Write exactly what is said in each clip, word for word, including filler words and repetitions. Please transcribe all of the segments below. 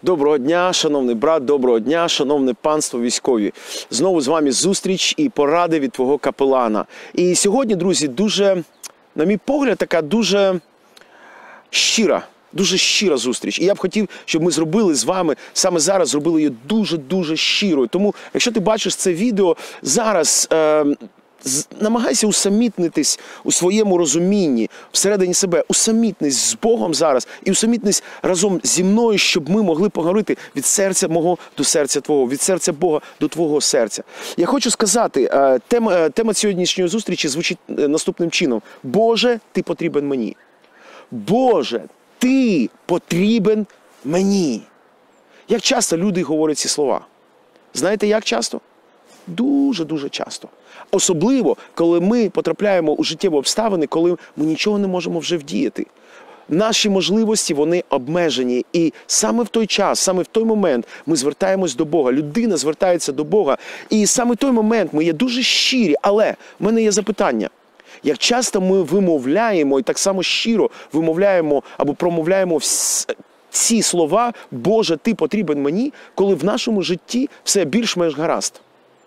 Доброго дня, шановний брат, доброго дня, шановне панство військові. Знову з вами зустріч і поради від твого капелана. І сьогодні, друзі, дуже, на мій погляд, така дуже щира, дуже щира зустріч. І я б хотів, щоб ми зробили з вами, саме зараз зробили її дуже-дуже щирою. Тому, якщо ти бачиш це відео, зараз е, намагайся усамітнитись у своєму розумінні, всередині себе, усамітнись з Богом зараз і усамітнись разом зі мною, щоб ми могли поговорити від серця мого до серця твого, від серця Бога до твого серця. Я хочу сказати, тема, тема сьогоднішньої зустрічі звучить наступним чином. Боже, ти потрібен мені. Боже, ти потрібен мені. Як часто люди говорять ці слова? Знаєте, як часто? Дуже-дуже часто. Особливо, коли ми потрапляємо у життєві обставини, коли ми нічого не можемо вже вдіяти. Наші можливості, вони обмежені. І саме в той час, саме в той момент ми звертаємось до Бога. Людина звертається до Бога. І саме в той момент ми є дуже щирі. Але в мене є запитання. Як часто ми вимовляємо і так само щиро вимовляємо або промовляємо ці слова «Боже, ти потрібен мені», коли в нашому житті все більш-менш гаразд?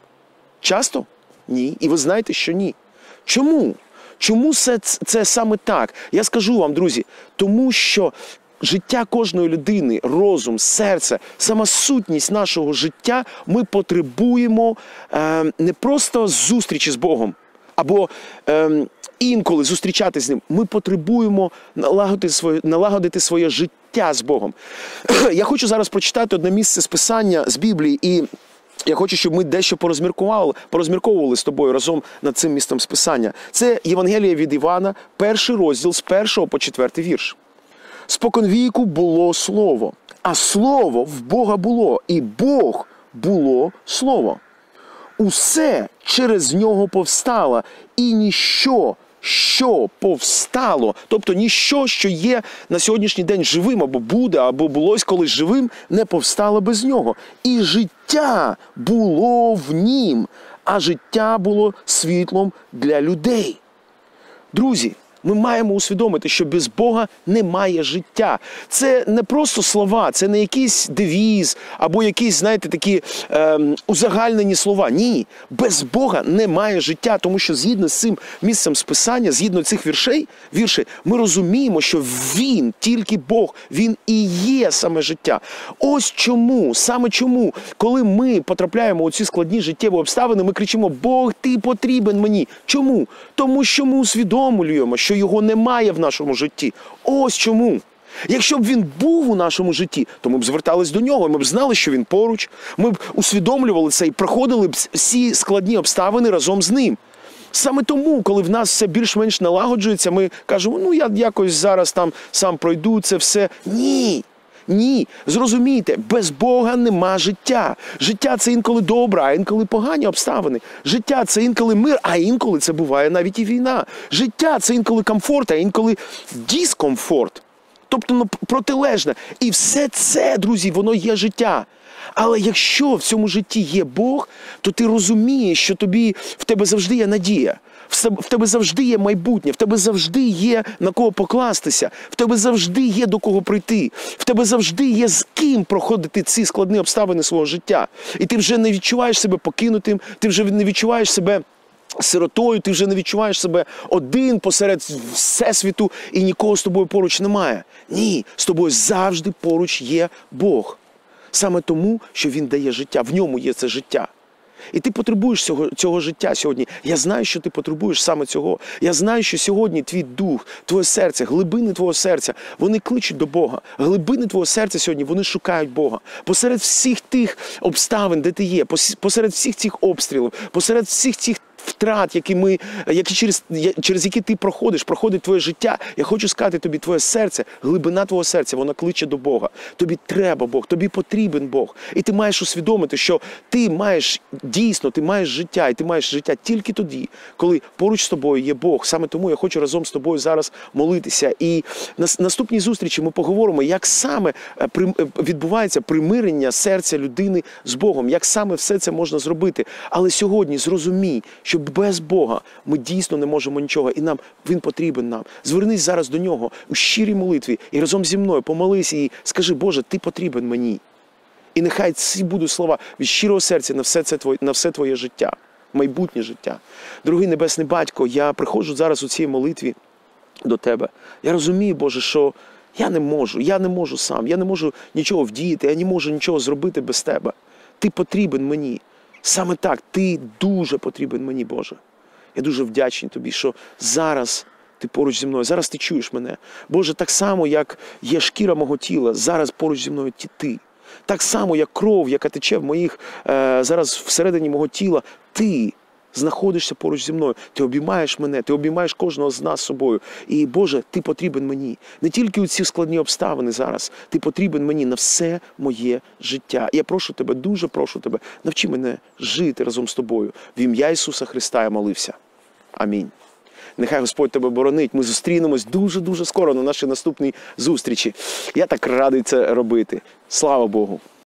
Часто? Ні. І ви знаєте, що ні. Чому? Чому це, це саме так? Я скажу вам, друзі, тому що життя кожної людини, розум, серце, сама сутність нашого життя, ми потребуємо е, не просто зустрічі з Богом, або е, інколи зустрічати з Ним. Ми потребуємо налагодити своє, налагодити своє життя з Богом. Я хочу зараз прочитати одне місце з Писання, з Біблії, і я хочу, щоб ми дещо порозмірковували, порозмірковували з тобою разом над цим місцем з Писання. Це Євангеліє від Івана, перший розділ з першого по четвертий вірш. «Споконвіку було Слово, а Слово в Бога було, і Бог було Слово. Усе через нього повстало, і ніщо, що повстало, тобто ніщо, що є на сьогоднішній день живим, або буде, або було колись живим, не повстало без нього. І життя було в нім, а життя було світлом для людей». Друзі, ми маємо усвідомити, що без Бога немає життя. Це не просто слова, це не якийсь девіз, або якісь, знаєте, такі е, узагальнені слова. Ні, без Бога немає життя, тому що згідно з цим місцем з Писання, згідно цих віршей, вірші, ми розуміємо, що Він, тільки Бог, Він і є саме життя. Ось чому, саме чому, коли ми потрапляємо у ці складні життєві обставини, ми кричимо: «Бог, ти потрібен мені». Чому? Тому що ми усвідомлюємо, що Його немає в нашому житті. Ось чому. Якщо б Він був у нашому житті, то ми б звертались до Нього, ми б знали, що Він поруч, ми б усвідомлювали це і проходили б всі складні обставини разом з Ним. Саме тому, коли в нас все більш-менш налагоджується, ми кажемо: ну я якось зараз там сам пройду це все. Ні. Ні, зрозумійте, без Бога нема життя. Життя – це інколи добре, а інколи погані обставини. Життя – це інколи мир, а інколи це буває навіть і війна. Життя – це інколи комфорт, а інколи дискомфорт. Тобто ну, протилежне. І все це, друзі, воно є життя. Але якщо в цьому житті є Бог, то ти розумієш, що тобі, в тебе завжди є надія. В тебе завжди є майбутнє, в тебе завжди є на кого покластися, в тебе завжди є до кого прийти, в тебе завжди є з ким проходити ці складні обставини свого життя. І ти вже не відчуваєш себе покинутим, ти вже не відчуваєш себе сиротою, ти вже не відчуваєш себе один посеред всесвіту і нікого з тобою поруч немає. Ні, з тобою завжди поруч є Бог. Саме тому, що Він дає життя, в ньому є це життя. І ти потребуєш цього, цього життя сьогодні. Я знаю, що ти потребуєш саме цього. Я знаю, що сьогодні твій дух, твоє серце, глибини твого серця, вони кличуть до Бога. Глибини твого серця сьогодні, вони шукають Бога. Посеред всіх тих обставин, де ти є, посеред всіх цих обстрілів, посеред всіх цих втрат, які ми, які через, через які ти проходиш, проходить твоє життя. Я хочу сказати тобі, твоє серце, глибина твого серця, вона кличе до Бога. Тобі треба Бог, тобі потрібен Бог. І ти маєш усвідомити, що ти маєш, дійсно, ти маєш життя, і ти маєш життя тільки тоді, коли поруч з тобою є Бог. Саме тому я хочу разом з тобою зараз молитися. І на наступній зустрічі ми поговоримо, як саме відбувається примирення серця людини з Богом, як саме все це можна зробити. Але сьогодні зрозумій, що що без Бога ми дійсно не можемо нічого, і нам Він потрібен нам. Звернись зараз до Нього у щирій молитві і разом зі мною помолись і скажи: Боже, Ти потрібен мені. І нехай ці будуть слова від щирого серця на все, це твоє, на все твоє життя, майбутнє життя. Дорогий Небесний Батько, я приходжу зараз у цій молитві до Тебе. Я розумію, Боже, що я не можу, я не можу сам, я не можу нічого вдіяти, я не можу нічого зробити без Тебе. Ти потрібен мені. Саме так, Ти дуже потрібен мені, Боже. Я дуже вдячний Тобі, що зараз Ти поруч зі мною, зараз Ти чуєш мене. Боже, так само, як є шкіра мого тіла, зараз поруч зі мною Ти. Так само, як кров, яка тече в моїх, е, зараз всередині мого тіла, Ти знаходишся поруч зі мною. Ти обіймаєш мене, Ти обіймаєш кожного з нас собою. І, Боже, Ти потрібен мені. Не тільки у ці складні обставини зараз. Ти потрібен мені на все моє життя. І я прошу Тебе, дуже прошу Тебе, навчи мене жити разом з Тобою. В ім'я Ісуса Христа я молився. Амінь. Нехай Господь тебе боронить. Ми зустрінемось дуже-дуже скоро на нашій наступній зустрічі. Я так радий це робити. Слава Богу!